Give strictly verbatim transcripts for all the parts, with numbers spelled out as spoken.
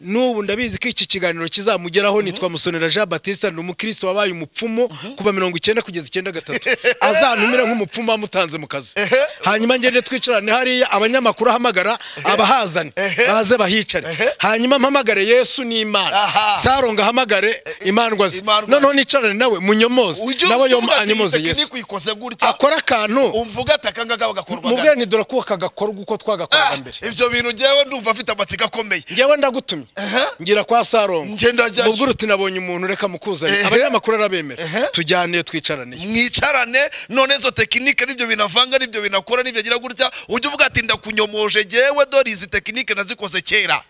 n'ubu ndabizi ko iki kiganiro kizamugeraho nitwa Musonera Jean Baptiste ndi umukristo wabaye umupfumu kuva mirongo icyenda kugeza icyenda gatatu azantumira nk'umupfumu amutanze mu kazi hanyuma ngende twicarane hariya abanyamakuru ahamagara abahazane baze bahicare hanyuma mpamagare Yesu ni Imana saronga hamagare imandwazi noneho nicarane nawe munyomoze nawe yo anyomoze Yesu akora akantu umvuga atakanga gakorwa mubwe ni dora kuko kagakorwa uko twagakoraga mbere ivyo bintu jewe ndumva afite amatsika akomeye jewe ndagutumye ngira kwa sarongo mubwo ruti nabonye umuntu reka mukuzanye abanyamakuru arabemera tujyane twicarane mwicarane none zo tekinike nibyo binavanga nibyo binakora nibyo gira gutya uje uvuga ati ndakunyomoje jewe dore izi tekinike nazikoze kera.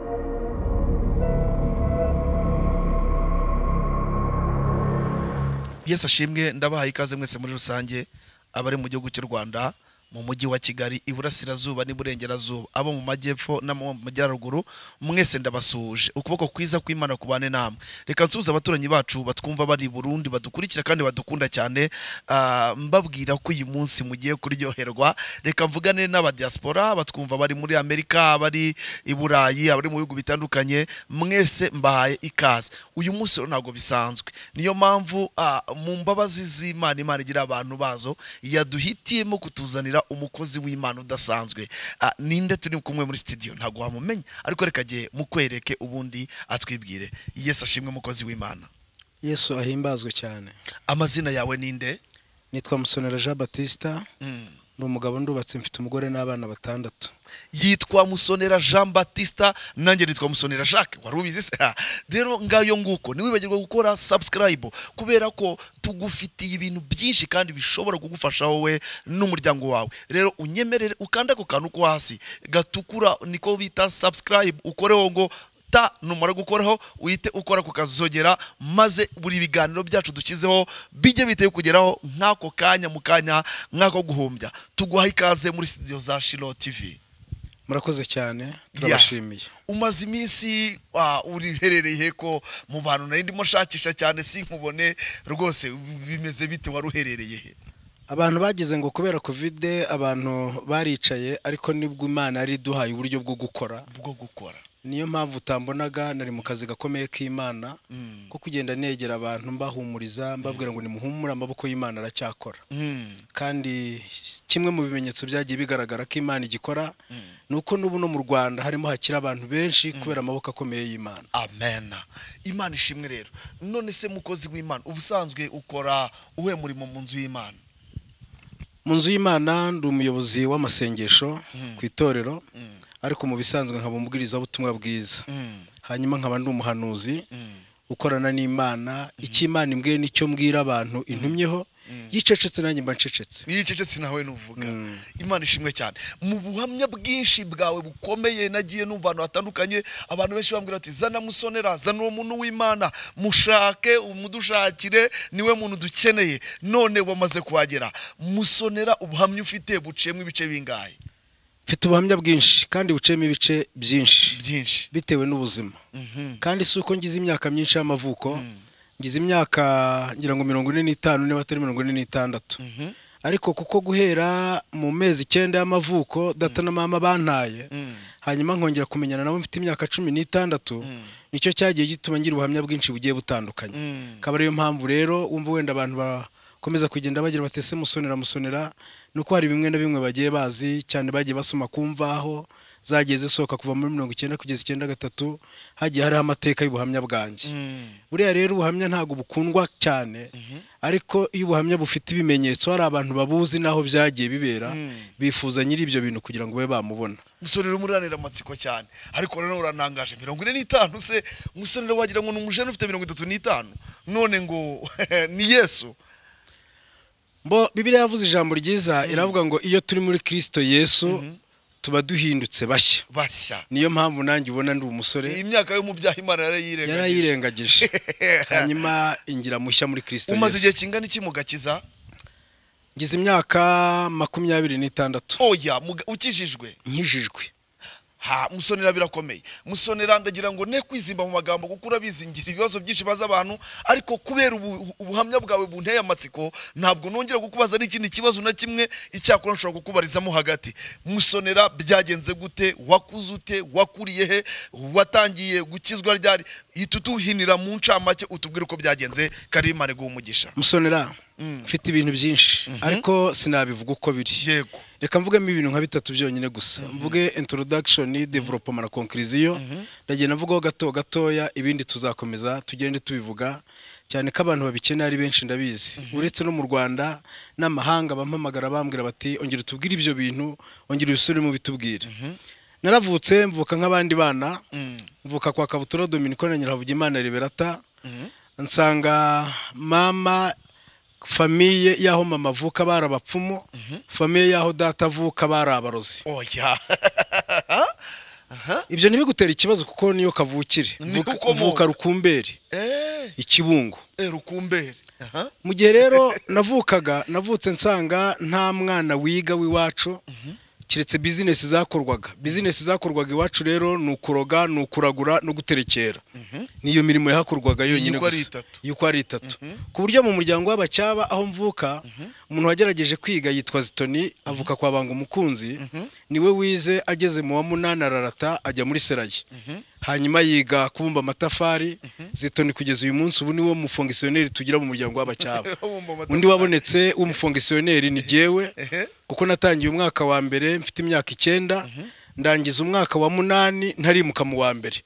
Yesu ashimwe ndabahaye ikaze mwese muri rusange abari mu gihugu cy'u Rwanda mu mujyi wa Kigali iburasirazuba n'iburengerazuba abo mu majyepfo na mu majyaruguru mwese ndabasuje ukuboko kwiza kw'Imana kubane namwe. Reka nsubize abaturanyi bacu batwumva bari Burundi badukurikira kandi badukunda cyane mbabwira ko uyu munsi mugiye kuryoherwa. Reka mvugane n'aba diaspora batwumva bari muri Amerika bari i Burayi abari mu bihugu bitandukanye mwese mbahaye ikaze. Uyu munsi ntago bisanzwe niyo mpamvu mu mbabazi z'Imana Imana igira abantu bazo yaduhitiyemo kutuzanira umukozi w'Imana udasanzwe. Ninde turi kumwe muri studio ntago wamumenya ariko reka giye mukwereke ubundi atwibwire. Yesu ashimwe umukozi w'Imana. Yesu ahimbazwe cyane. Amazina yawe ninde? Nitwa Musonera Jean Baptiste. Ndi umugabo ndubatse mfite umugore n'abana batandatu. Yitwa Musonera Jean Baptiste nanjye nitwa Musonera Jacques warubizi se. Rero ngayo nguko niwibagirwa gukora subscribe kubera ko tugufitiye ibintu byinshi kandi bishobora kugufasha wowe n'umuryango wawe. Rero unyemerere ukanda ko kantu ko hasi gatukura niko bita subscribe ukoreho ngo ta numara gukoraho uhite ukora kukazogera maze buri biganiro byacu dukizeho bijye biteye kugeraho nkako kanya mukanya nkako guhumbya. Tuguha ikaze muri studio za SHILOH T V. Murakoze cyane turabashimiye. Umaze iminsi uriherereye ko mu bantu nari ndimo shakisha cyane sinkubone rwose bimeze bite waruherereye he? Abantu bagize ngo kubera covid abantu baricaye ariko nibwo Imana ari duhaye uburyo bwo gukora bwo gukora niyo mpamvu utambonaga nari mu kazi gakomeye k'Imana ko kugenda negera abantu mbahumuriza mbabwira ngo nimuhumura amaboko y'Imana aracyakora. Kandi kimwe mu bimenyetso byagiye bigaragara ko Imana igikora nuko nubu no mu Rwanda harimo hakira abantu benshi kubera amaboko akomeye y'Imana. Amen. Imana ishimwe rero. None se mukozi w'Imana ubusanzwe ukora uwe murimo mu nzu y'Imana? Mu nzu y'Imana ndi umuyobozi w'amasengesho ku itorero ariko mu bisanzwe nkaba umubwiriza butumwa bwiza. Hanyuma nkaba ndi umuhanuzi ukorana n'Imana iki Imana imbwe nicyo mbwira abantu intumyeho yicecetse nanjye mba ncecetse. Yicecetse nawe nuvuga. Imana ishimwe cyane. Mu buhamya bwinshi bwawe bukomeye nagiye numva abantu batandukanye abantu benshi bambwira ati zana Musonera zana uwo muntu w'Imana mushake umudushakire niwe muntu dukeneye. None wamaze kuhagera. Musonera ubuhamya ufite buciyemo ibice bingahe? Mfite ubuhamya bwinshi kandi buciyemo ibice byinshi byinshi bitewe n'ubuzima. Kandi suko ngize imyaka myinshi y'amavuko ngize imyaka ngira ngo mirongo ine n'itanu niba atari mirongo ine n'itandatu. Ariko kuko guhera mu mezi icyenda y'amavuko data na mama bantaye hanyuma nkongera kumenyana nabo mfite imyaka cumi n'itandatu nicyo cyagiye gituma ngira ubuhamya bwinshi bugiye butandukanye. Kaba ariyo mpamvu rero wumva wenda abantu bakomeza kugenda bagira batese Musonera Musonera nuko hari bimwe na bimwe bagiye bazi cyane bagiye basoma kumvaho zagiye zisohoka kuva muri mirongo icyenda kugeza icyenda gatatu hagiye hari amateka y'ubuhamya bwanjye. Buriya rero ubuhamya ntago bukundwa cyane ariko iyo ubuhamya bufite ibimenyetso hari abantu babuzi naho byagiye bibera bifuza nyiri ibyo bintu kugira ngo babe bamubona. Musonera umuranira amatsiko cyane ariko rero uranangaje mirongo ine n'itanu se Musonera wagira ngo n'umujene ufite mirongo itatu n'itanu none ngo ni Yesu. Mbo Bibiliya yavuze ijambo ryiza iravuga ngo iyo turi muri Kristo Yesu tuba duhindutse bashya bashya. Niyo mpamvu nanjye ubona ndi umusore imyaka yo mu byaha Imana yarayirengagije yarayirengagije hanyuma ingira mushya muri Kristo Yesu. Umaze igihe kingana iki mugakiza? Ngize imyaka makumyabiri n'itandatu. Oya ukijijwe? Nkijijwe. ha musonera birakomeye musonera ndagira ngo ne kwizimba mu magambo gukura bizingira ibibazo byinshi baza abantu ariko kubera ubuhamya bwawe bunteye amatsiko ntabwo nongera gukubaza n'ikindi kibazo na kimwe icyakora nshobora kukubarizamo hagati musonera byagenze gute wakuze ute wakuriye he watangiye gukizwa ryari itutuhinira mu ncamake utubwire uko byagenze Karimane guumugisha musonera mfite ibintu byinshi ariko sinabivuga uko biri yego reka mvugemo ibintu nka bitatu byonyine gusa mvuge introduction development na conclusion ndagenda mvugaho gato gatoya ibindi tuzakomeza tugende tubivuga cyane ko abantu babikeneye ari benshi ndabizi uretse no mu Rwanda n'amahanga bampamagara bambwira bati ongera tubwire ibyo bintu ongera ubisubire mu bitubwire naravutse mvuka nk'abandi bana mvuka kwa Kabutura Dominique na Nyirahavugimana Liberata nsanga mama famiye yaho mama avuka barabapfumu famiye yaho data avuka barabarozi oya ibyo ntibigutera ikibazo kuko niyo kavukire mvuka Rukumberi eh ikibungo eh Rukumberi mu gihe rero navukaga navutse nsanga nta mwana wiga w'iwacu kiretse business zakorwaga business zakorwaga iwacu rero nukuroga nukuragura no guterekera niyo mirimo yahakorwaga yonyine gusa yuko ari itatu ku buryo mu muryango w'abacyaba aho mvuka umuntu wagerageje kwiga yitwa Zitoni avuka kwa banga umukunzi niwe wize ageze mu wa munani ararata ajya muri Seraye hanyuma yiga kubumba amatafari Zitoni kugeza uyu munsi ubu niwe mufongisiyoneri tugira mu muryango w'abacyaba undi wabonetse w'umufongisiyoneri ni jewe kuko natangiye umwaka wa mbere mfite imyaka icyenda ndangiza umwaka wa munani ntarimuka mu wa mbere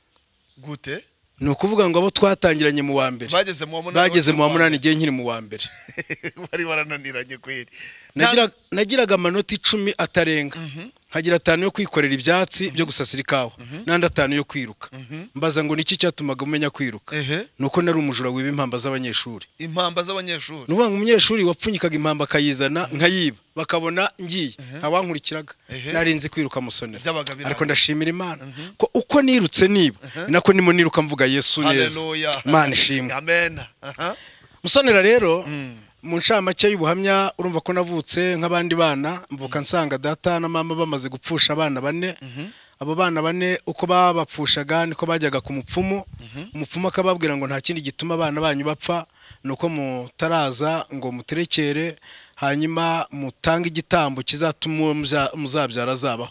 gute ni ukuvuga ngo abo twatangiranye mu wa mbere bageze mu wa munani igihe nkiri mu wa mbere bari barananiranye kweri nagiraga amanota icumi atarenga hagira atanu yo kwikorera ibyatsi byo gusasira ikawa nandi atanu yo kwiruka mbaza ngo niki cyatumaga umenya kwiruka nuko nari umujura wiba impamba z'abanyeshuri impamba z'abanyeshuri nuvuga ngo umunyeshuri wapfunyikaga impamba akayizana nkayiba bakabona ngiye awankurikiraga narinzi kwiruka musonera ariko ndashimira Imana ko uko nirutse niba nako nimo niruka mvuga Yesu neza Imana ishimwe amen musonera rero mu ncamake y'ubuhamya urumva ko navutse nk'abandi bana mvuka nsanga data na mama bamaze gupfusha abana bane abo bana bane uko babapfushaga niko bajyaga ku mupfumu umupfumu akababwira ngo nta kindi gituma abana banyu bapfa nuko mutaraza ngo muterekere hanyuma mutanga igitambo kizatuma muzabyara zabaho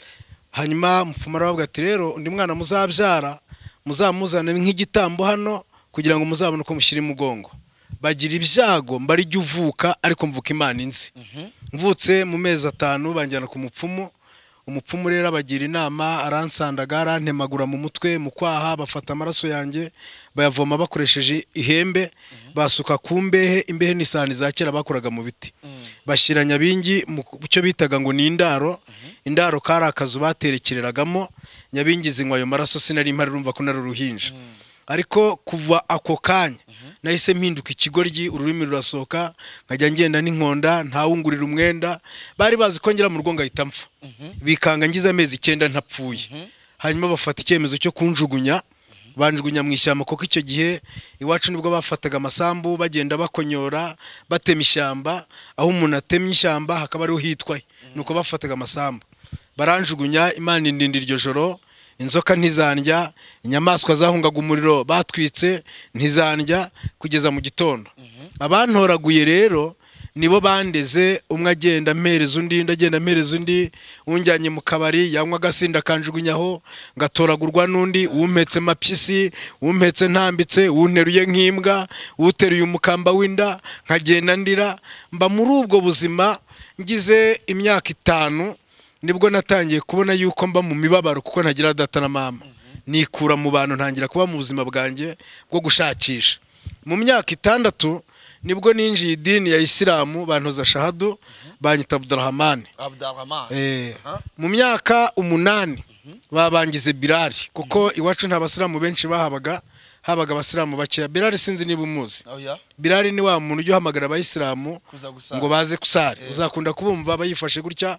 hanyuma umupfumu aravuga ati rero undi mwana muzabyara muzamuzane nk'igitambo hano kugira ngo muzabone uko mushyira imugongo bagira ibyago mbari jya uvuka ariko mvuka Imana inzi mvutse mu mezi atanu banjyana ku mupfumu umupfumu rero abagira inama aransandaga arantemagura mu mutwe mu kwaha bafata amaraso yanjye bayavoma bakoresheje ihembe basuka ku mbehe imbehe n'isahani za kera bakoraga mu biti bashyira Nyabingi mu cyo bitaga ngo ni indaro indaro kari akazu baterekereragamo Nyabingi zinywa ayo maraso sinari impari urumva ko nari uruhinja ariko kuva ako kanya nahise mpinduka ikigoryi ururimi rurasohoka nkajya ngenda n'inkonda ntawungurira umwenda bari bazi ko ngira mu rugo ngahita mpfa bikanga ngize amezi icyenda ntapfuye hanyuma bafata icyemezo cyo kunjugunya banjugunya mu ishyamba kuko icyo gihe iwacu nibwo bafataga amasambu bagenda bakonyora batema ishyamba aho umuntu atemye ishyamba hakaba ariho hitwa nuko bafataga amasambu baranjugunya Imana indinda iryo joro inzoka ntizandya inyamaswa zahungaga umuriro batwitse ntizandya kugeza mu gitondo abantoraguye rero nibo bandeze umwe agenda mpereza undi ndagenda mpereza undi unjyanye mu kabari yanywa agasinda kanjugunyaho ngatoragurwa n'undi umpetse Baptiste umpetse ntambitse unteruye nk'imbwa uteruye umukamba w'inda nkagenda ndira mba muri ubwo buzima ngize imyaka itanu nibwo natangiye kubona yuko mba mu mibabaro kuko ntagira data na mama nikura mu bantu ntangira kuba mu buzima bwanjye bwo gushakisha mu myaka itandatu nibwo ninjiye idini ya Isilamu bantoza shahadu banyita Abdurrahman eh mu myaka umunani babangize Bilal kuko iwacu nta basilamu benshi bahabaga habaga abasilamu bakeya Bilal sinzi niba umuzi Bilal ni wa muntu ujye uhamagara abayisilamu ngo baze kusari uzakunda kubumva bayifashe gutya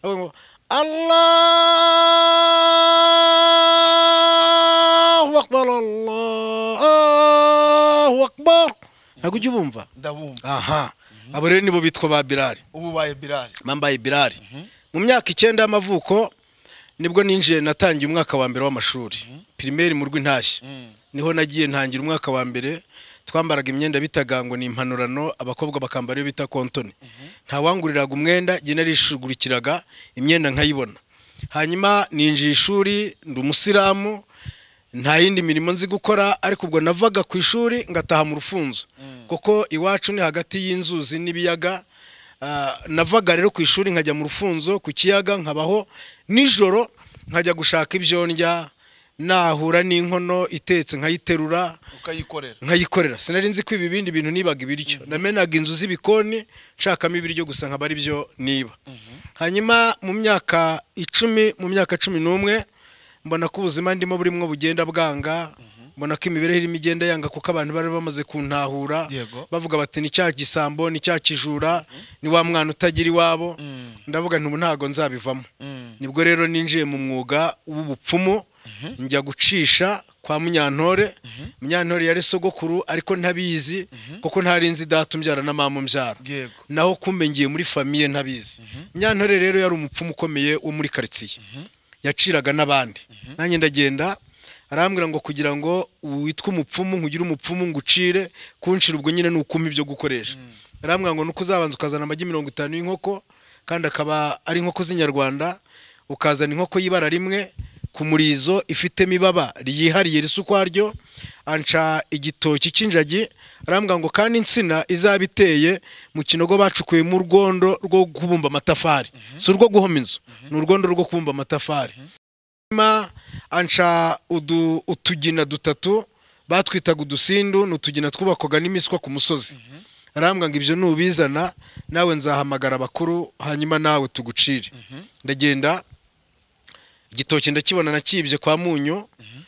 Allahu akbar Allahu akbar ntago ujye ubumva ndabumva aha abo rero nibo bitwa ba Bilal ubu baye Bilal mambaye Bilal mu myaka icyenda y'amavuko nibwo ninjiye natangiye umwaka wa mbere w'amashuri primaire mu rw'intashye niho nagiye ntangira umwaka wa mbere twambaraga imyenda bitaga ngo ni impanurano abakobwa bakambara iyo bita kontoni nta wanguriraga umwenda je narishugurikiraga imyenda nkayibona hanyuma ninjiye ishuri ndi umusiramu nta yindi mirimo nzi gukora ariko ubwo navaga ku ishuri ngataha mu rufunzo kuko iwacu ni hagati y'inzuzi n'ibiyaga navaga rero ku ishuri nkajya mu rufunzo ku kiyaga nkabaho nijoro nkajya gushaka ibyo ndya nahura n'inkono itetse nkayiterura ukayikorera nkayikorera sinari nzi ko ibi bindi bintu nibaga ibiryo namenaga inzu z'ibikoni nshakamo ibiryo gusa nkaba ari byo niba hanyuma mu myaka icumi mu myaka cumi n'umwe mbona ko ubuzima ndimo burimwo bugenda bwanga mbona ko imibereho irimo igenda yanga kuko abantu bari bamaze kuntahura bavuga bati ni cya gisambo ni cya kijura ni wa mwana utagira iwabo ndavuga nti ubu ntago nzabivamo nibwo rero ninjiye mu mwuga w'ubupfumu njya gucisha kwa munyantore munyantore yari sogokuru ariko ntabizi kuko ntari nzi data umbyara na mama umbyara naho kumbe ngiye muri famille ntabizi munyantore rero yari umupfumu ukomeye wo muri quartier yaciraga n'abandi nanjye ndagenda arambwira ngo kugira ngo witwe umupfumu nkugire umupfumu ngucire kunshira ubwo nyine n'ukumi byo gukoresha arambwira ngo nuko uzabanza ukazana amagi mirongo itanu y'inkoko kandi akaba ari inkoko z'inyarwanda ukazana inkoko y'ibara rimwe ku murizo ifite mibaba riyihariye risukwaryo anca igitoki cy'injagi arambwira ngo kandi insina izabiteye mu kinogo bacukuye mu rwondo rwo kubumba amatafari so rwo guhoma inzu ni urwondo rwo kubumba amatafari ma anca udu utugina dutatu batwitaga udusindu n'utugina twubakwaga n'imiswa ku musozi arambwira ngo ibyo nubizana nawe nzahamagara abakuru hanyuma nawe tugucire ndagenda igitoki ndakibona nakibye kwa munyo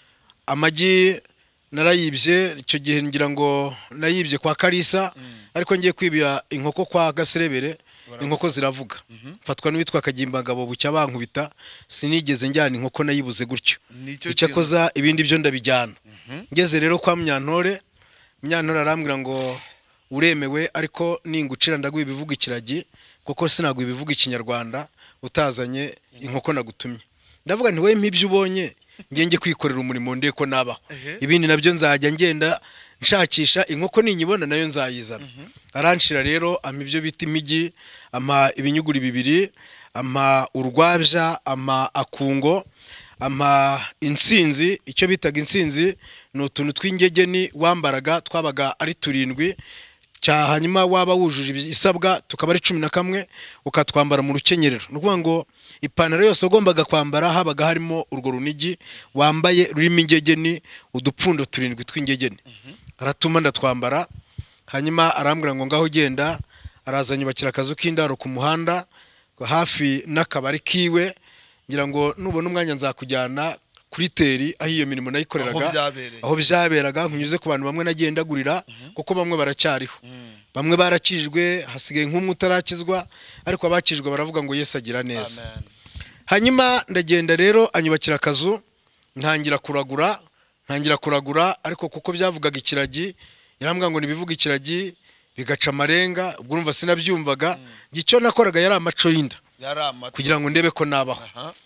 amagi narayibye icyo gihe ngira ngo nayibye kwa Karisa ariko ngiye kwibya inkoko kwa Gaserebere inkoko ziravuga mfatwa n'uwitwa Kagimbangabo bucya bankubita sinigeze njyana inkoko nayibuze gutyo icyakoza ibindi byo ndabijyana ngeze rero kwa Munyantore Munyantore arambwira ngo uremewe ariko ningucira ndaguye ibivuga ikiragi kuko sinaguye ibivuga ikinyarwanda utazanye inkoko nagutumye ndavuga nti we mpibyo ubonye ngenge kwikorera umurimo ndeko nabaho ibindi nabyo nzajya ngenda nshakisha inkoko ninyibona nayo nzayizana aranshira rero ama ibyo bita imigi ama ibinyuguri bibiri ama urwabya ama akungo ama insinzi icyo bitaga insinzi no tuntu tw'ingegeni wambaraga twabaga ari turindwi cya hanyuma waba wujuje isabwa tukaba ari cumi na kamwe ukatwambara mu rukenyerero nukuvuga ngo ipantaro yose ugombaga kwambara habaga harimo urwo runigi wambaye rurimo ingegeni udupfundo turindwi tw'ingegeni aratuma ndatwambara hanyuma arambwira ngo ngaho genda arazanye bakira akazu k'indaro ku muhanda hafi n'akabari kiwe ngira ngo nubona umwanya nzakujyana kuri teri aho iyo mirimo nayikoreraga aho byaberaga nkunyuze ku bantu bamwe nagendagurira kuko bamwe baracyariho bamwe barakijwe hasigaye nk'umwe utarakizwa ariko abakijwe baravuga ngo Yesu agira neza hanyuma ndagenda rero anyubakira akazu ntangira kuragura ntangira kuragura ariko kuko byavugaga ikiragi yarambwa ngo nibivuga ikiragi bigaca amarenga ubwo urumva sinabyumvaga gicyo nakoraga yari amaco y'inda kugira ngo ndebe ko nabaho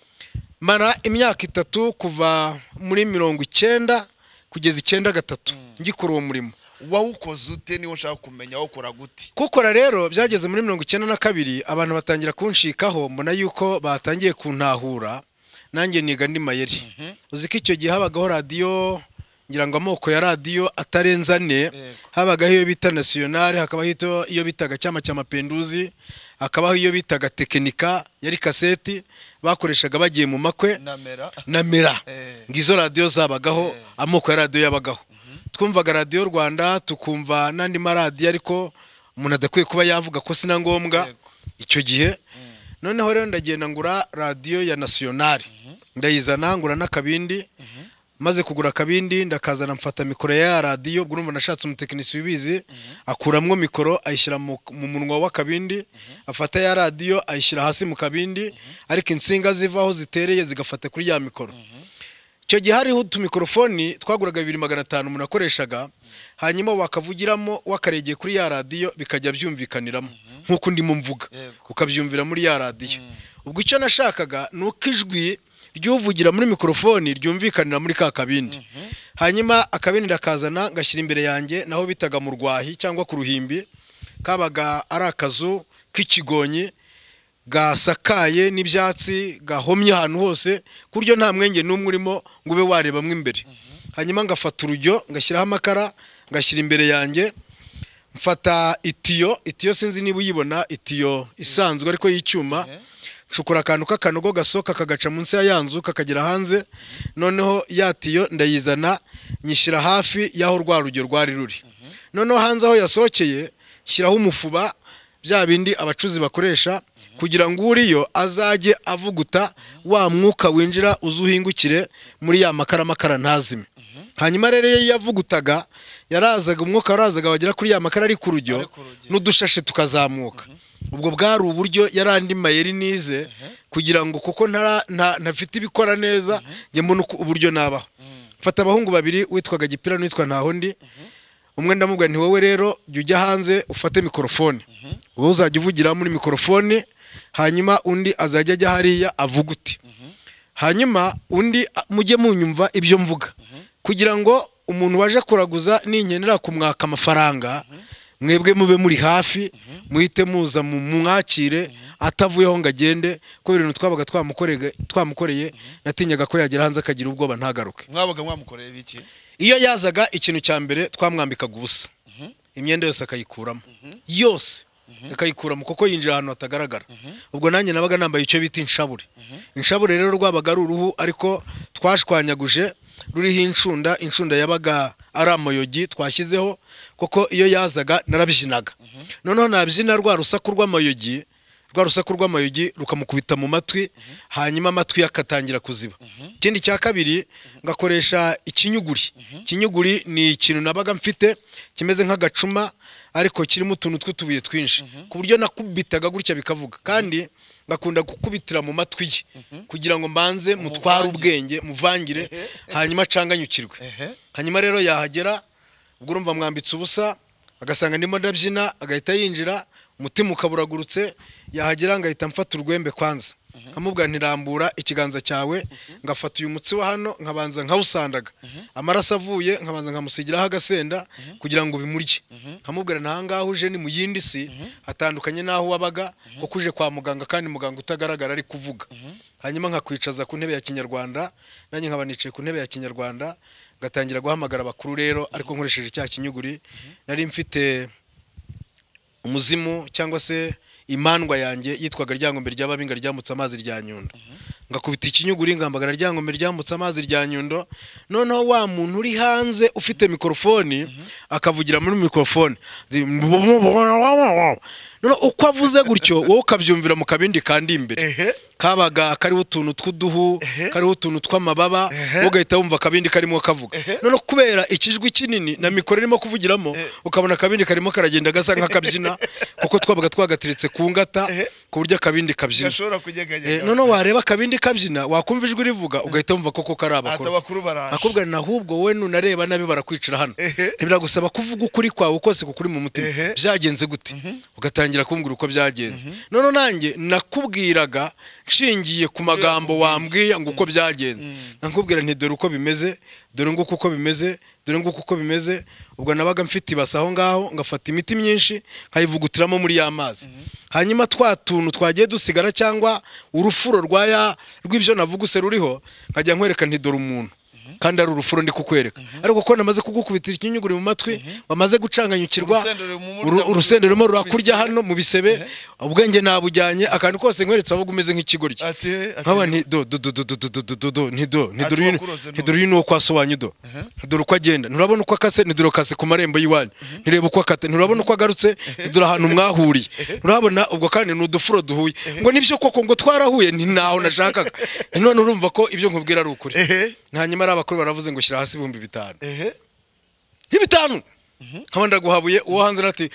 mara imyaka itatu kuva muri mirongo icyenda kugeza icyenda gatatu ngikora uwo murimo wawukoze ute niwo nshaka kumenya ukora gute kukora rero byageze muri mirongo icyenda na kabiri abantu batangira kunshikaho mbona yuko batangiye kuntahura nanjye niga ndi mayeri uziko icyo gihe habagaho radio ngira ngo amoko ya radio atarenza ane habagaho iyo bita nationale hakabaho iyo bitaga cyama cya mapenduzi hakabaho iyo bitaga tekinika yari kaseti bakoreshaga bagiye mu makwe namera namera ngizo radio zabagaho amoko ya radio yabagaho twumvaga radio Rwanda tukumva nandi maradi ariko umuntu adakwiye kuba yavuga ko sina ngombwa icyo gihe noneho rero ndagenda ngura radio ya nationale ndayizana ngura nakabindi maze kugura kabindi ndakazana mfata mikoro ya radio ubwo urumva nashatse umutekinisi wibizi akuramwo mikoro ayishyira mu munwa wa kabindi afata ya radio ayishyira hasi mu kabindi ariko insinga zivaho zitereye zigafata kuri ya mikoro cyo gihe hariho utumikrofoni twaguraga bibiri magana atanu umuntu akoreshaga hanyuma wakavugiramo wakaregeye kuri ya radio bikajya byumvikaniramo nkuko ndimo mvuga ukabyumvira muri ya radio ubwo icyo nashakaga nuko ijwi ryuvugira muri mikrofoni ryumvikanira muri ka kabindi. Hanyuma akabindi ndakazana ngashyira imbere yanjye naho bitaga mu rwahi cyangwa ku ruhimbi, kabaga ari akazu k'ikigonyi gasakaye n'ibyatsi gahomye ahantu hose kuryo nta mwenge n'umwe urimo ngo ube wareba mwe imbere. Hanyuma ngafata urujyo ngashyiraho amakara ngashyira imbere yanjye, mfata itiyo itiyo sinzi niba uyibona, itiyo isanzwe ariko y'icyuma, nshukura akantu k'akanogo gasoka kagaca munsi ya yanzu kakagera hanze, noneho ya tiyo ndayizana nyishyira hafi y'aho rwa rujyo rwari ruri. Noneho hanze aho yasohokeye shyiraho umufuba bya bindi abacuzi bakoresha kugira ngo uriyo azajye avuguta wa mwuka winjira uzuhingukire muri ya makara makara ntazime. Hanyuma rero iyo yavugutaga yarazaga umwuka warazaga wagera kuri ya makara ari ku rujyo n'udushashe tukazamuka. Ubwo bwari uburyo yarandi mayeri nize kugira ngo kuko ntafite ibikora neza nge mbona uburyo nabaho. Mfata abahungu babiri witwaga Gipira n'uwitwa Ntahondi. Umwe ndamubwira nti wowe rero jya ujya hanze ufate mikrofone, wowe uzajya uvugira muri mikrofone, hanyuma undi azajya ajya hariya avugute. Hanyuma undi mujye munyumva ibyo mvuga kugira ngo umuntu waje kuraguza ninkenera kumwaka amafaranga mwebwe mube muri hafi muhite muza mu mwakire atavuyeho ngo agende ko ibintu twabaga twamukoreye twamukoreye natinyaga ko yagera hanze akagira ubwoba ntagaruke. Mwabaga mwamukoreye biki? Iyo yazaga ikintu cya mbere twamwambikaga ubusa, imyenda yose akayikuramo yose akayikuramo kuko yinjira ahantu hatagaragara. Ubwo nanjye nabaga nambaye icyo bita inshabure. Inshabure rero rwabaga ari uruhu ariko twashwanyaguje ruriho incunda, incunda yabaga ari amayogi twashyizeho kuko iyo yazaga narabyinaga. Noneho nabyina rwa rusaku rw'amayogi, rwa rusaku rw'amayogi rukamukubita mu matwi, hanyuma amatwi yakatangira kuziba. Ikindi cya kabiri ngakoresha ikinyuguri. Ikinyuguri ni ikintu nabaga mfite kimeze nk'agacuma ariko kirimo utuntu tw'utubuye twinshi ku buryo nakubitaga gutya bikavuga, kandi ngakunda gukubitira mu matwi ye kugira ngo mbanze mutware ubwenge muvangire hanyuma canganyukirwe. Hanyuma rero yahagera ubwo urumva mwambitse ubusa agasanga ndimo ndabyina agahita yinjira, umutima ukaburagurutse, yahagera ngahita mfata urwembe kwanza nkamubwira ntirambura ikiganza cyawe, ngafata uyu mutsi wa hano nkabanza nkawusandaga, amaraso avuye nkabanza nkamusigiraho agasenda kugira ngo bimurye. Nkamubwira ntahangaha uje ni mu yindi si hatandukanye naho wabaga kuko uje kwa muganga kandi muganga utagaragara ari kuvuga. Hanyuma nkakwicaza ku ntebe ya Kinyarwanda, nanjye nkaba nicaye ku ntebe ya Kinyarwanda, ngatangira guhamagara abakuru rero ariko nkoresheje cya kinyuguri. Nari mfite umuzimu cyangwa se imandwa yanjye yitwaga Ryangombe ry'ababinga ryambutse amazi rya Nyundo. Ngakubita ikinyuguri ngambagara Ryangombe ryambutse amazi rya Nyundo. Noneho wa muntu uri hanze ufite mikrofoni akavugira muri mikrofoni, none uko avuze gutyo wowe ukabyumvira mu kabindi kandi imbere kabaga kariho utuntu tw'uduhu, kariho utuntu tw'amababa, ugahita wumva kabindi karimo kavuga. None kubera ikijwi kinini na mikoro irimo kuvugiramo ukabona kabindi karimo karagenda gasa nk'akabyina kuko twabaga twagateretse ku ngata ku buryo kabindi kabyina. None wareba kabindi kabyina wakumva ijwi rivuga ugahita wumva koko kari abakuru. Akubwira na ahubwo wowe nunareba nabi barakwicira hano, ntibiragusaba kuvuga ukuri kwawe kose kukuri mu mutima byagenze gute, ugatangira kumbwira uko byagenze. None nanjye nakubwiraga nshingiye ku magambo wambwiye ngo uko byagenze, nkubwira nti dore uko bimeze, dore ngo uko bimeze, dore ngo uko bimeze. Ubwo nabaga mfite ibasa aho ngaho ngafata imiti myinshi nkayivugutiramo muri ya mazi. Hanyuma twa tuntu twagiye dusigara cyangwa urufuro rwaya rw'ibyo navuguse ruriho nkajya nkwereka nti dore umuntu kandi ari urufuro ndi kukwereka. Ariko ko namaze kugukubitira ikinyuguri mu matwi bamaze gucanganyukirwa, urusendero rumo rurakurya hano mu bisebe, ubwenge nabujyanye akantu kose nkweretse aho gumeze nk'ikigoryi. Nkaba nti do do do do do do do do nti do nti dore nti dore no kwasobanyu do dore uko agenda, nturabona uko akase ni dore kase ku marembo yiwanyu, ntireba uko akate, nturabona uko agarutse dore ahantu mwahuriye, nturabona ubwo kandi n'udufuro duhuye ngo nibyo koko ngo twarahuye ni naho nashakaga. None urumva ko ibyo nkubwira ari ukuri. Hanyuma ari abakuru baravuze ngo shyira hasi ibihumbi bitanu. Ehe ibitanu nkabanda guhabuye uwo hanze ati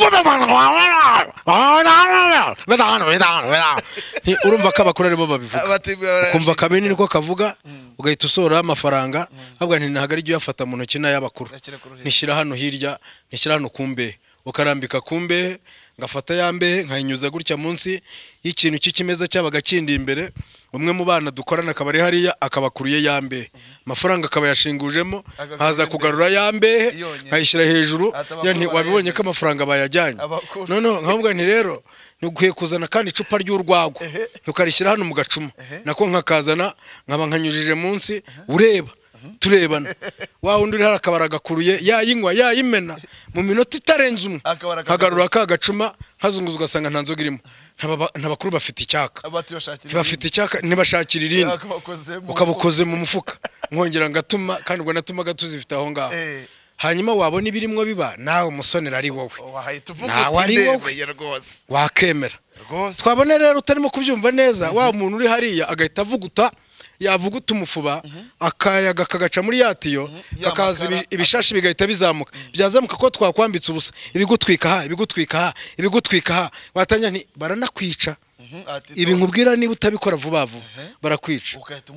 urumva ko abakuru aribo babivuga, ukumva kabini niko kavuga ugahita usohora amafaranga ahubwo nti ntago ari ryo yafata mu ntoki n'ay'abakuru, nishyira hano hirya nishyira hano kumbe ukarambika kumbe ngafata yambe nkayinyuza gutya munsi y'ikintu cy'ikimeza cyabaga kindi imbere umwe mu bana dukorana akaba ari hariya akabakuruye yambe amafaranga akaba yashingujemo haza kugarura yambe nkayishyira hejuru yani wabibonye ko amafaranga bayajyanye none nkavuga nti rero nuguye kuzana kandi icupa ry'urwagwa tukarishyira hano mu gacuma nako nkakazana nkaba nkanyujije munsi ureba turebana wa wundi uri harakabara gakuruye yayinywa yayimena mu minota itarenze umwe hagarura ka gacuma hazunguza ugasanga nta nzoga irimo ntabakuru bafite icyaka bafite icyaka ntibashakira irindi ukabukoze mu mufuka nkongera ngatuma kandi ubwo natuma gatuzifite aho ngaho hanyuma wabona ibirimwo biba nawe umusonera ari wowe nawe ari wowe wakemera twabona rero utarimo kubyumva neza wa muntu uri hariya agahita avuguta yavuguta umufuba akayaga kagaca muri yatiyo kakaza ibishashi bigahita bizamuka byazamuka ko twakwambitse ubusa ibigutwika ha ibigutwika ha ibigutwika ha watanya nti baranakwica ibi nkubwira niba utabikora vuba vuba barakwica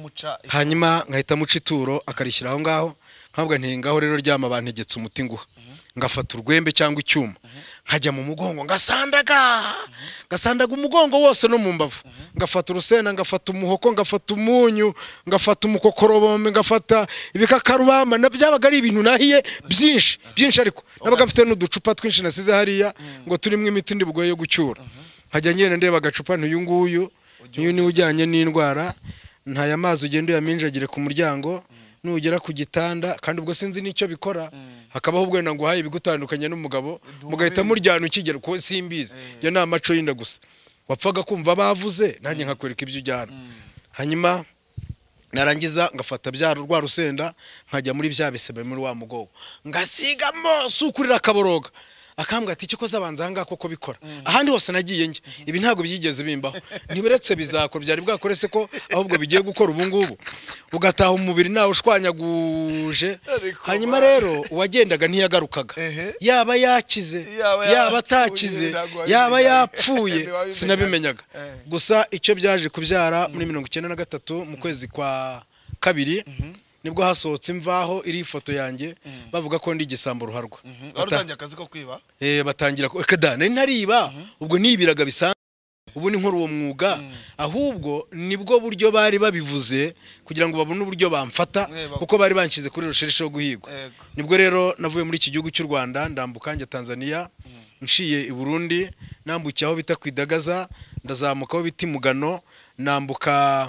hanyuma ngahita muca ituro akarishyira aho ngaho nkabwa nti ngaho rero ryama bantegetse umuti nguha ngafata urwembe cyangwa icyuma nkajya mu mugongo ngasandaga ngasandaga umugongo wose no mu mbavu ngafata urusena ngafata umuhoko ngafata umunyu ngafata umukokorobombe ngafata ibikakarubamba nabyabaga ari ibintu nahiye byinshi byinshi ariko nabaga mfite n'uducupa twinshi nasize hariya ngo turimo imiti ndi bugoye yo gucyura nkajya ngenda ndeba agacupa ntuyu nguyu uyu ni ujyanye n'indwara ntaya mazi ugenda uyaminjagire ku muryango nugera ku gitanda kandi ubwo sinzi nicyo bikora hakabaho ubwo ngo haye bigutandukanye n'umugabo mugahita muryana ukigera ko simbizi ya namaco yinda gusa wapfaga kumva bavuze nanjye nkakwereka ibyo ujyana hanyuma narangiza ngafata bya rwa rusenda nkajya muri bya bisebe muri wa mugogo ngasigamo sukurira kaboroga akambwa ati cyo koza banzanga koko bikora ahandi hose nagiye nje ibi ntago byigeze bimbaho ntiberetse bizakora byari bwakorese ko ahubwo bigiye gukora ubu ngubu ugataha umubiri nawe ushwanyaguje hanyuma rero wagendaga ntiyagarukaga yaba yakize yaba atakize yaba yapfuye sinabimenyaga gusa icyo byaje kubyara muri mirongo icyenda na gatatu mu kwezi kwa kabiri nibwo hasohotse imvaho iri ifoto yanjye bavuga ko ndi igisambo ruharwa batangiye akazi ko kwiba eh batangira ko kada nari nariba ubwo nibiraga bisanzwe ubu ni nkuru uwo mwuga ahubwo nibwo buryo bari babivuze kugira ngo babone uburyo bamfata kuko bari bankize kuri rusherisho guhigwa nibwo rero navuye muri iki gihugu cy'u Rwanda ndambuka njya Tanzania nshiye i Burundi nambukiye aho bita kwidagaza ndazamuka aho biti mugano nambuka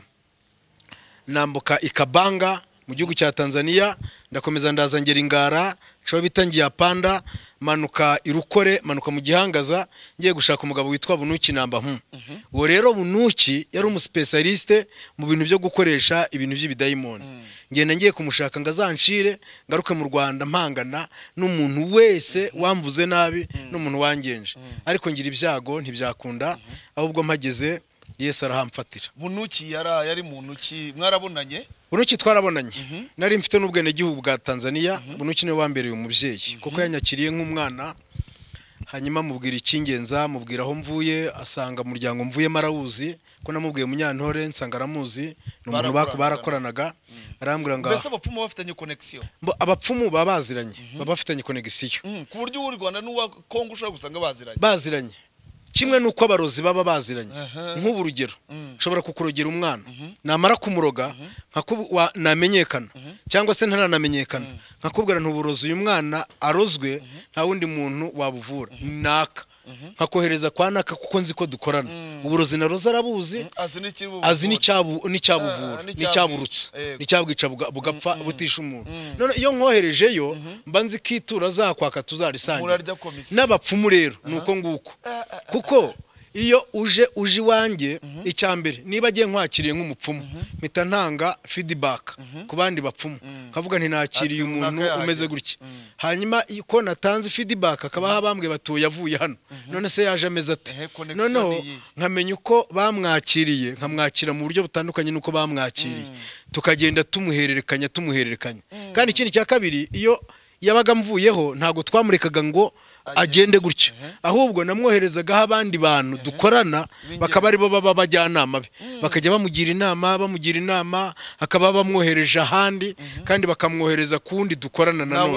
nambuka ikabanga mu gihugu cya Tanzania ndakomeza ndaza ngera ingara cyo bitangiye panda manuka irukore manuka mu gihangaza ngiye gushaka umugabo witwa Bunuki namba hu uwo rero Bunuki yari umu specialiste mu bintu byo gukoresha ibintu by'ibidayimoni ngenda ngiye kumushaka ngazanshire ngaruke mu Rwanda mpangana n'umuntu wese wamvuze nabi n'umuntu wangenje ariko ngira ibyago ntibyakunda ahubwo mpageze Yesu arahamfatira Bunuki yara yari muntu ki mwarabonanye Bunuki twarabonanye nari mfite n'ubwene gihugu bwa Tanzania Bunuki ne wambereye umubyeyi kuko yanyakiriye nk'umwana hanyuma mubwira ikingenza mubwira aho mvuye asanga mu muryango mvuye marawuzi ko namubwiye munyantore nsanga aramuzi n'umuntu bako barakoranaga arambwira ngo mbese abapfumu bafitanye connection abapfumu babaziranye babafitanye connection ku buryo uri Rwanda n'uwa Kongo ushobora gusanga baziranye baziranye kimwe nuko abarozi baba baziranye nk'ubu rugero nshobora kukurogera umwana namara kumuroga nkakuba namenyekana cyangwa se ntaranamenyekana nkakubwira ntuburozi uyu mwana arozwe nta wundi muntu wabuvura naka nkakohereza kwa naka kuko nzi ko dukorana uburozi naroza arabuzi azi n'icyabu n'icyabuvura n'icyaburutse n'icyabwica bugapfa butisha umuntu none iyo nkoherejeyo mba nzi kitura zakwaka tuzarisangira n'abapfumu rero nuko nguko kuko iyo uje uje wanjye icyambere niba agiye nkwakiriye nk'umupfumu mpita ntanga feedback ku bandi bapfumu kavuga nti nakiriye umuntu umeze gutya hanyuma ko natanze feedback akaba habambwe batuye yavuye hano none se yaje ameze ate noneho nkamenya uko bamwakiriye nkamwakira mu buryo butandukanye nuko bamwakiriye tukagenda tumuhererekanya tumuhererekanya kandi ikindi cya kabiri iyo yabaga mvuyeho ntago twamurekaga ngo agende gutyo ahubwo namwoherezaga abandi bantu dukorana bakaba ari bo baba bajyanama be bakajya bamugira inama bamugira inama akaba bamwohereje ahandi kandi bakamwohereza kundi dukorana nanone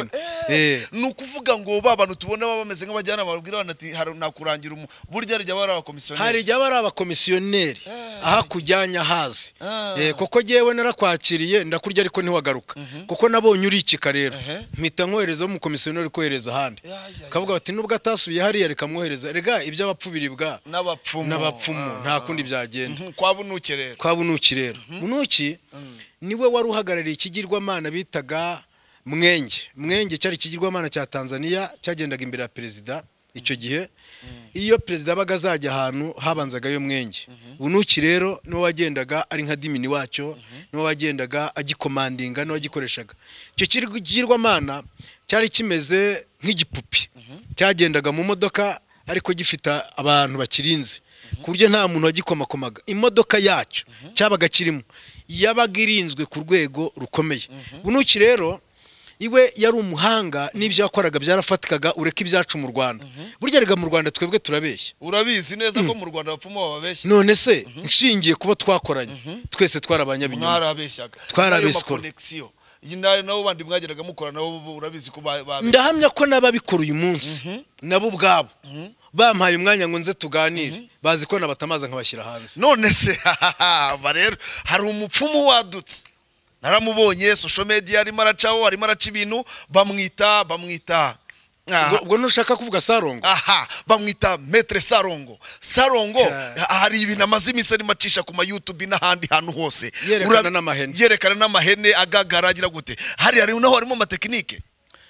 nukuvuga ngo babantu tubona baba bameze nk'abajyana babwira ati hari nakurangira umu burya rya bari abakomisiyoneri hari rya bari abakomisiyoneri aha kujyanya hazi eh koko jewe narakwakiriye ndakurya ariko ntiwagaruka kuko nabonye uri ikika rero mpita nkohereza mu komisiyoneri kohereza handi kavuga bati nubwo atasubiye hari yareka mwohereza rega ibyo abapfu biribwa n'abapfumu n'abapfumu nta kundi byagenda kwa bunuki rero kwa bunuki rero bunuki niwe wari uhagarariye ikigirwamana bitaga mwenge mwenge cyari ikigirwamana cya Tanzania cyagendaga imbere ya perezida icyo gihe iyo perezida baga azajya ahantu habanzaga yo mwenge bunuki rero no wagendaga ari nka dimini wacyo no wagendaga agikomandinga no wagikoreshaga icyo kigirwamana cyari kimeze nk'igipupi cyagendaga mu modoka ariko gifite abantu bakirinze ku buryo nta muntu wagikomakomaga imodoka yacyo cyabaga kirimo yabaga irinzwe ku rwego rukomeye bunuki rero iwe yari umuhanga n'ibyo yakoraga byarafatikaga ureka ibyacu mu Rwanda burya rega mu Rwanda twebwe turabeshya urabizi neza ko mu Rwanda abapfumu bababeshya none se nshingiye kuba twakoranye twese twarabanyabinyo mwarabeshyaga twarabeshya yinayo nabo bandi mwageraga mukora nabo urabizi ko ndahamya ko nababikora uyu munsi nabo ubwabo bampaye umwanya ngo nze tuganire bazi ko nabatamaza nkabashyira hanze none se ba rero hari umupfumu wadutse naramubonye social media arimo aracaho arimo araca ibintu bamwita bamwita ubwo nushaka kuvuga Sarongo aha bamwita Maître Sarongo Sarongo hari ibintu amazi imiseri macisha ku ma YouTube n'ahandi hantu hose yerekana n'amahene yerekana n'amahene agagara agira gute hari hari naho harimo amatekinike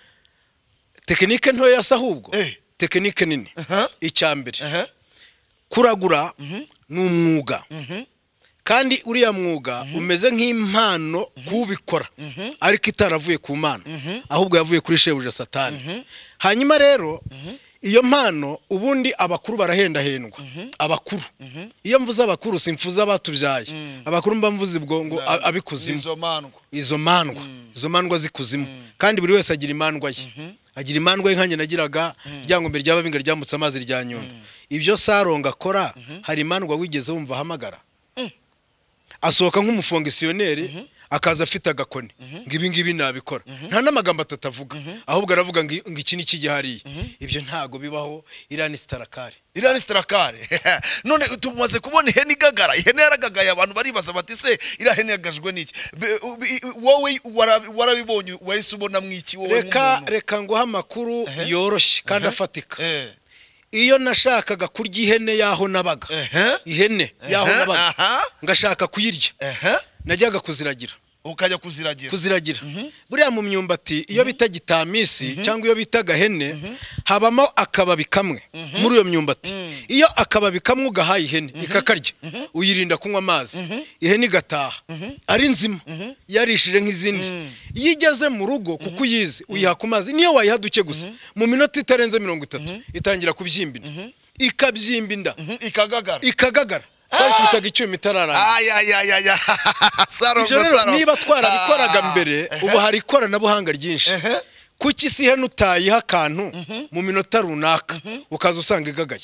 tekinike nto yasa ahubwo tekinike nini icyambere kuragura n'umwuga kandi uriya mwuga umeze nk'impano kubikora ariko itaravuye ku mana ahubwo yavuye kuri shebuja Satani hanyuma rero iyo mpano ubundi abakuru barahenda hendwa abakuru iyo mvuze abakuru simfuza batubyaye abakuru mba mvuze bwo ngo abikuzimu izo mandwa izo mandwa izo mandwa zikuzimu kandi buri wese agira imandwa ye agira imandwa y'inkange nagiraga ryango mbere ry'ababinga ryambutse amazi rya Nyundo ibyo Sarongo akora hari imandwa wigeze wumva hamagara asohoka nk'umufongisiyoneri akaza afite agakoni ngibi ngibi nabikora nta namagambo atatavuga ahubwo aravuga ngo iki ni kijihariye ibyo ntago bibaho irani starakare irani starakare none tumaze kubona ihene igagara ihene yaragagaye abantu baribaza bati se irahene yagajwe niki wowe warabibonye wahise ubona mwiki wowe reka reka ngo amakuru yoroshye kandi afatika iyo nashakaga kurya ihene yaho nabaga ihene yaho nabaga ngashaka kuyirya najyaga kuziragira ukajya kuziragira kuziragira buriya mu myumbati iyo bita gitamisi cyangwa iyo bita gahene habamo akababi kamwe muri iyo myumbati iyo akababi kamwe ugahaye ihene ikakarya uyirinda kunywa amazi ihene igataha ari nzima yarishije nk'izindi iyo igeze mu rugo kuko uyizi uyiha ku mazi niyo wayihaduke gusa mu minota itarenze mirongo itatu itangira kubyimbina ikabyimbinda ikagagara ikagagara twari kwitaga icyuma itararanga aya aya aya Sarongo Sarongo niba twarabikoraga mbere ubu hari ikoranabuhanga ryinshi kuki isi ihene utayiha akantu mu minota runaka ukaza usanga igagaye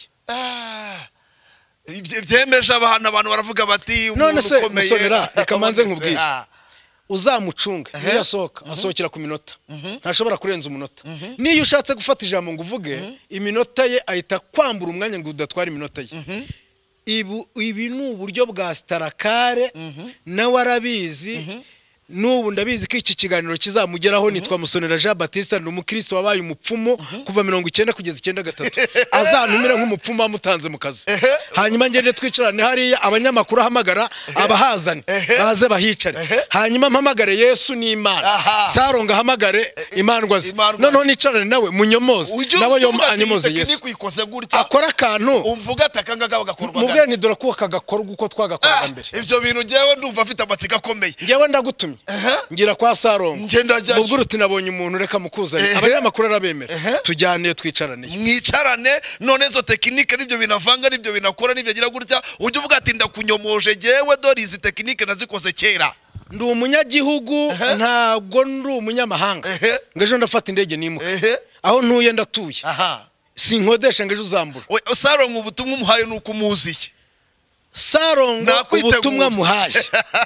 byemeje abantu abantu baravuga bati none se musonera reka manze nkubwire uzamucunge niyo asohoka asohokera ku minota ntashobora kurenza umunota niyo ushatse gufata ijambo ngo uvuge iminota ye ahita kwambura umwanya ngo udatwara iminota ye ibu ibi ni uburyo bwa starakare nawe arabizi nubu ndabizi ko iki kiganiro kizamugeraho nitwa Musonera Jean Baptiste ni umukristo wabaye umupfumu kuva mirongo icyenda kugeza icyenda gatatu azantumira nk'umupfumu amutanze mu kazi hanyuma ngende twicarane hariya abanyamakuru ahamagara abahazane baze bahicare hanyuma mpamagare Yesu ni Imana Sarongo ahamagare imandwa ze noneho nicarane nawe munyomoze nawe yo anyomoze Yesu akora akantu umvuga atakanga gakorwa mubwe ni dora kuko kagakorwa uko twagakoraga mbere ibyo bintu ngewe ndumva afite amatsika akomeye ngewe ndagutumye ngira kwa Sarongo ubwo ruti nabonye umuntu reka mukuzanye abanyamakuru arabemera tujyane twicarane mwicarane none zo tekinike nibyo binavanga nibyo binakora nibyo agira gutya ujye uvuga ati ndakunyomoje jewe dore izi tekinike nazikoze kera ndi umunyagihugu ntabwo ndi umunyamahanga ngaje ndafata indege nimuka aho ntuye ndatuye sinkodesha ngaje uzambura Sarongo ubutumwa umuhaye nuko umuziye Sarongo ubutumwa muhaye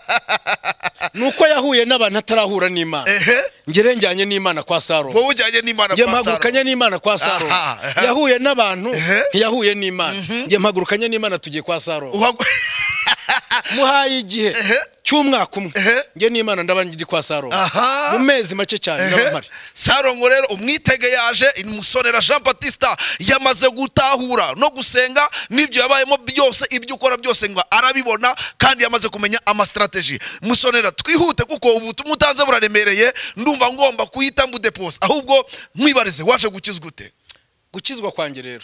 nuko yahuye n'abantu atarahura n'Imana. Ngere njyanye n'Imana kwa Sarongo. Wowe ujyanye n'Imana kwa Sarongo. Nge mpagurukanye n'Imana kwa Sarongo. Yahuye n'abantu yahuye n'Imana. Nge mpagurukanye n'Imana tugiye kwa Sarongo. Muhaye igihe cy'umwaka umwe nge n'Imana ndabangiri kwa Sarongo mu mezi make cyane ndabamari. Sarongo rero umwitege yaje imusonera Jean Baptiste yamaze gutahura no gusenga nibyo yabayemo byose ibyo ukora byose ngo arabibona kandi yamaze kumenya ama strategy. Musonera twihute kuko ubu tumutanze buraremereye ndumva ngomba kuyita mbu depose ahubwo mwibarize waje gukizwa gute? Gukizwa kwanjye rero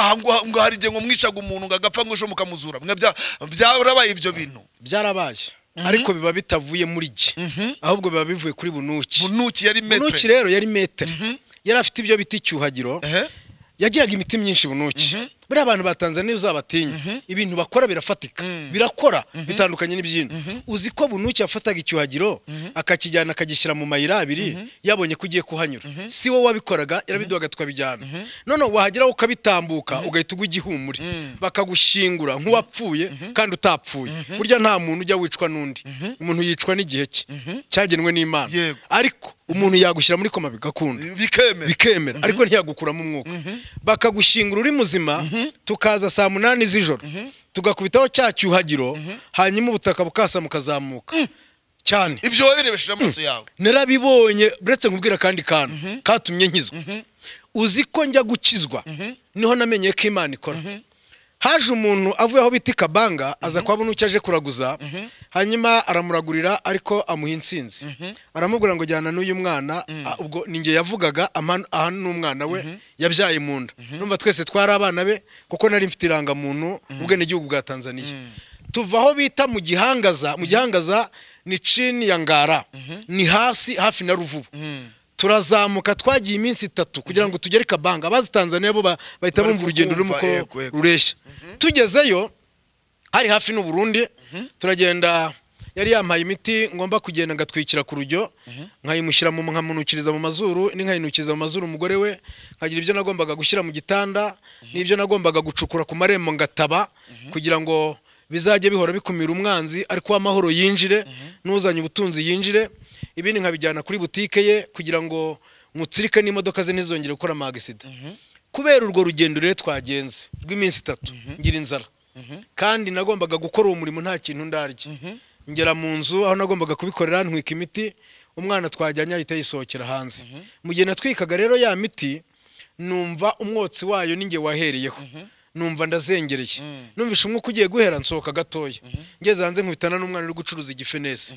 ngo hari igihe ngo mwicaga umuntu ngagapfa ngo ejo mukamuzura byarabaye ibyo bintu byarabaye ariko biba bitavuye muri gi ahubwo biba bivuye kuri bunuki. Bunuki yari metre. Bunuki rero yari metre yari afite ibyo biti cyuhagiro yagiraga imiti myinshi bunuki. Buri abantu ba Tanzania uzabatinya ibintu bakora birafatika birakora bitandukanye n'ibyintu. Uzi ko bunuki yafataga icyuhagiro akakijyana akagishyira mu mayira abiri yabonye kugiye kuhanyura. Si wowe wabikoraga yarabiduhaga twabijyana. None wahagera ukabitambuka ugahita ugihumuri bakagushingura nk'uwapfuye kandi utapfuye. Burya nta muntu ujya wicwa nundi. Umuntu yicwa n'igihe cye cyagenwe n'Imana. Ariko umuntu yagushyira muri koma bigakunda bikemera bikemera ariko ntiyagukuramo umwuka. Bakagushingura uri muzima tukaza saa munani z'ijoro tugakubitaho cya cyuhagiro hanyuma ubutaka bukasa mukazamuka cyane. Ibyo wabirebesheje amaso yawe? Narabibonye buretse nkubwira kandi kantu katumye nkizwa. Uzi ko njya gukizwa niho namenye ko Imana ikora. Haje umuntu avuye aho biti Kabanga aza kwa bunuki aje kuraguza hanyuma aramuragurira ariko amuha insinzi. Aramubwira ngo jyana n'uyu mwana ubwo ninge yavugaga aha n'umwana we yabyaye munda. Numva twese twari abana be kuko nari mfite iranga muntu ubwene gihugu bwa Tanzania. Tuva aho bita mu gihangaza mu gihangaza ni chini ya Ngara ni hasi hafi na Ruvubu. Turazamuka twagiye iminsi itatu kugira ngo tugere Kabanga. Abazi Tanzania bo bahita bumva urugendo rumuko rureshya. Tugezeyo hari hafi n'u Burundi turagenda yari yampaye imiti ngomba kugenda ngatwikira ku rujyo nkayimushyira mu nkamunukiriza mu mazuru n'inkayinukiza mu mazuru umugore we nkagira ibyo nagombaga gushyira mu gitanda n'ibyo nagombaga gucukura ku marembo ngataba kugira ngo bizajye bihora bikumira umwanzi ariko amahoro yinjire n'uzanye ubutunzi yinjire. Ibindi nkabijyana kuri butike ye kugira ngo mutsirike n'imodoka ze ntizongere gukora amagisida. Kubera urwo rugendo rero twagenze rw'iminsi itatu ngira inzara kandi nagombaga gukora uwo murimo nta kintu ndarya. Ngera mu nzu aho nagombaga kubikorera ntwika imiti umwana twajyanye ahita yisohokera hanze. Mu gihe natwikaga rero ya miti numva umwotsi wayo ninge wahereyeho numva ndazengereye. Numvisha umwuka ugiye guhera nsohoka gatoya ngeze hanze nkubitana n'umwana uri gucuruza igifenesi.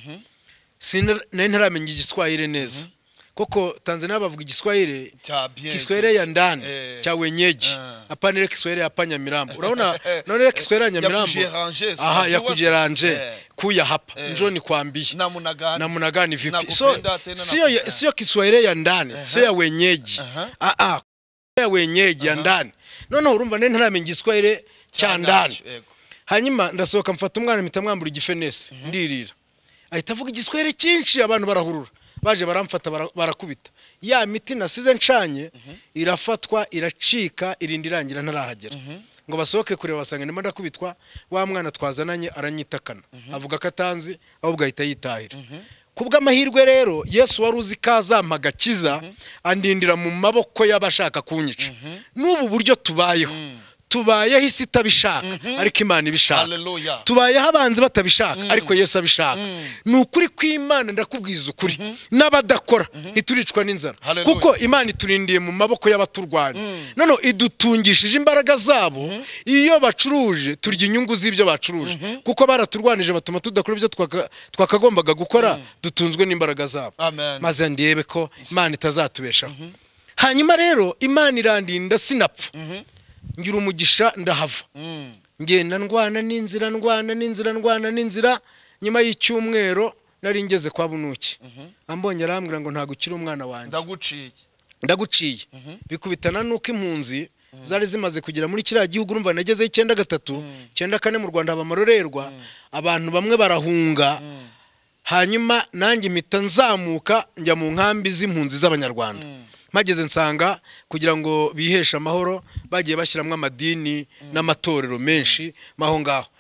Sina ntaramenya igiswahili neza koko Tanzania bavuga igiswahili Kiswahili ya ndani cha wenyeji hapana ile Kiswahili hapa Nyamirambo. Unaona naona ile Kiswahili ya Nyamirambo aha ya kujeranje kuya hapa njoo nikwambie namna gani namna gani vipi. So sio sio Kiswahili ya ndani sio ya wenyeji ah ah ya wenyeji ya ndani. None urumva nene ntaramenya igiswahili cha ndani. Hanyuma ndasohoka mfata umwana mitamwambura igifenesi ndirira ahita avuga igiswahili cyinshi abantu barahurura baje baramfata barakubita. Ya miti nasize ncanye irafatwa iracika irindi irangira ntarahagera ngo basohoke kureba basanga ndimo ndakubitwa. Wa mwana twazananye aranyitakana avuga ko atanzi ahubwo ahita yitahira. Kubw'amahirwe rero Yesu wari uzi kazampaga kiza andindira mu maboko y'abashaka kunyica. N'ubu buryo tubayeho tubayeho isi itabishaka ariko Imana ibishaka. Tubayeho abanzi batabishaka ariko Yesu abishaka. Nukuri kw'Imana ndakubwiza ukuri n'abadakora ntituricwa n'inzara kuko Imana iturindiye mu maboko y'abaturwanya. None idutungishije imbaraga zabo iyo bacuruje turya inyungu z'ibyo bacuruje kuko baraturwanije batuma tudakora ibyo twakagombaga gukora dutunzwe n'imbaraga zabo. Maze ndebe ko Imana itazatubeshaho. Hanyuma rero Imana irandinda sinapfa ngira umugisha ndahava ngenda ndwana n'inzira ndwana n'inzira ndwana n'inzira. Nyuma y'icyumwero nari ngeze kwa bunuki ambonye arambwira ngo ntago ukiri umwana wanjye ndaguciye ndaguciye. Bikubitana nuko impunzi zari zimaze kugera muri kiriya gihugu urumva nageze icyenda gatatu icyenda kane mu Rwanda abamarorerwa abantu bamwe barahunga. Hanyuma nanjye mpita nzamuka njya mu nkambi z'impunzi z'abanyarwanda. Mageze nsanga kugira ngo bihesha amahoro bagiye bashiramwe amadini n'amatorero menshi maho ngaho.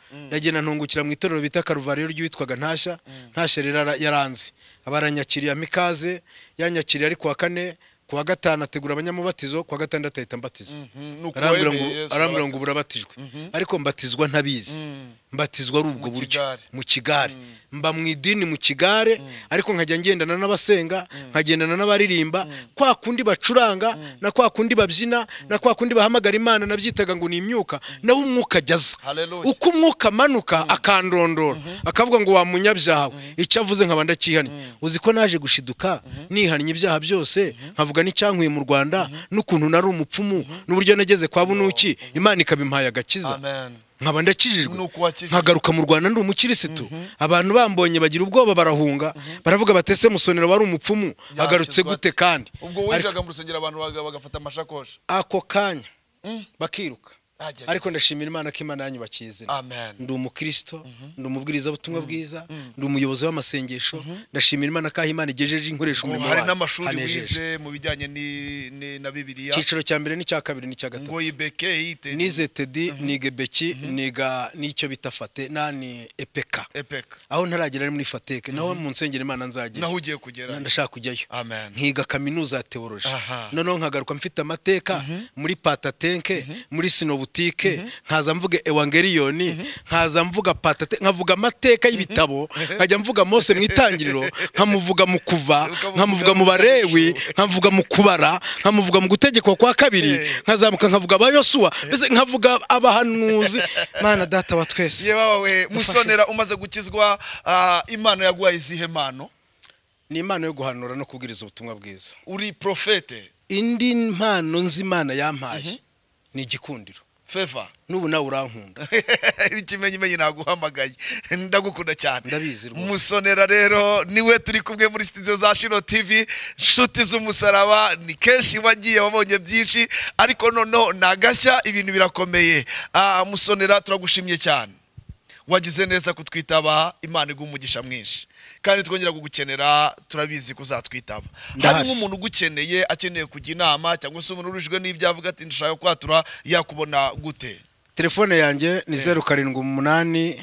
ndagenda ntungukira mu itorero bita Karuvariyo ryitwaga Ntashya Ntashya rero yaranze abaranyakiriye amikaze yanyakiriye ari kwa kane kwa gatanu ategura abanyamubatizo kwa gatandatu ahita mbatiza arambira ngo arambira ngo burabatijwe ariko mbatizwa ntabizi mbatizwa ari ubwo buryo mu kigare mba mu idini mu kigare ariko nkajya ngendana n'abasenga nkagendana n'abaririmba kwa kundi bacuranga na kwa kundi babyina na kwa kundi bahamagara Imana nabyitaga ngo ni imyuka nawe umwuka ajyaza uko umwuka manuka akandondora akavuga ngo wa munyabyaha icyo avuze nkaba ndakihanye uzi ko naje gushiduka nihannye ibyaha byose nkavuga n'icyankuye mu Rwanda n'ukuntu nari umupfumu n'uburyo nageze kwa bunuki Imana ikabimpaye agakiza nkaba ndakijijwe nkagaruka mu Rwanda ndi umukirisitu abantu bambonye bagira ubwoba barahunga baravuga batese Musonera wari umupfumu agarutse gute kandi ubwo winjaga mu rusengero abantu bagafata amashakosha ako kanya bakiruka ariko ndashimira Imana ko Imana yanyubakize amen ndi umukristo ndi umubwiriza butumwa bwiza ndi umuyobozi w'amasengesho ndashimira Imana ko Imana igejeje inkoresha umurimo wayo hari n'amashuri wize mu bijyanye ni na Bibiliya ciciro cya mbere n'icya kabiri n'icya gatatu ngo ibeke yite nize tedi nige beki niga nicyo bitafate nani epeka epeka aho ntaragera muri fateke naho mu nsengero Imana nzagiye naho ugiye kugera ndashaka kujyayo amen nkiga kaminuza ya theology none nkagaruka mfite amateka muri patatenke muri sinobu tike nkaza mvuga evangeliyoni nkaza mvuga patate nkavuga amateka y'ibitabo nkajya mvuga Mose mu itangiriro nkamuvuga mu kuva nkamuvuga mu barewi nkavuga mu kubara nkamuvuga mu gutegekwa kwa kabiri nkazamuka nkavuga ba Yosuwa bese nkavuga abahanuzi Mana data wa twese yewe Musonera umaze gukizwa Imana yaguhaye izihe mpano ni impano yo guhanura no kubwiriza ubutumwa bwiza uri profete indi mpano nzi Imana yampaye ni igikundiro Feva nubu nawe urankunda ikimenyi menyi naguhamagaye ndagukunda cyane ndabizi rwose Musonera rero niwe turi kumwe muri studio za SHILOH T V nshuti z'umusaraba ni kenshi bagiye babonye byinshi ariko noneho nagashya ibintu birakomeye ah Musonera turagushimye cyane wagize neza kutwitaba Imana igumugisha mwinshi kandi twongera kugukenera turabizi kuzatwitaba hari nk'umuntu ugukeneye akeneye kujya inama cyangwa se umuntu urujwe n'ibyavuga ati ndashaka kwatura yakubona gute telefone yanjye ni zeru karindwi umunani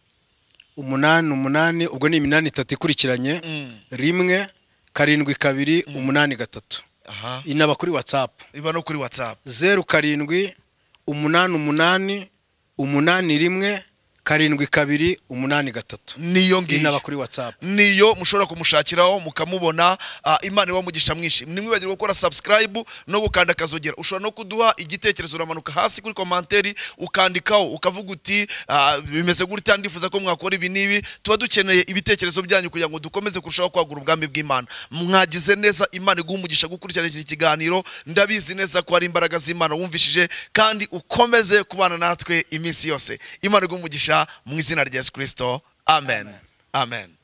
umunani umunani ubwo ni iminani itatu ikurikiranye rimwe karindwi kabiri umunani gatatu inaba kuri WhatsApp iba no kuri WhatsApp zeru karindwi umunani umunani umunani rimwe karindwi kabiri umunani gatatu niyo ngiyo inaba kuri WhatsApp niyo mushobora kumushakiraho mukamubona Imana ibamugisha mwinshi nimwibagirwe gukora subscribe no gukanda kazogera ushobora no kuduha igitekerezo uramanuka hasi kuri commentaire ukandikaho ukavuga uti bimeze gutya ndifuza ko mwakora ibi nibi tuba dukeneye ibitekerezo byanyu kugira ngo dukomeze kurushaho kwagura ubwami bw'Imana mwagize neza Imana igumugisha gukurikirana iki kiganiro ndabizi neza ko ari imbaraga z'Imana wumvishije kandi ukomeze kubana natwe iminsi yose Imana igumugisha mu izina rya Yesu Kristo amen amen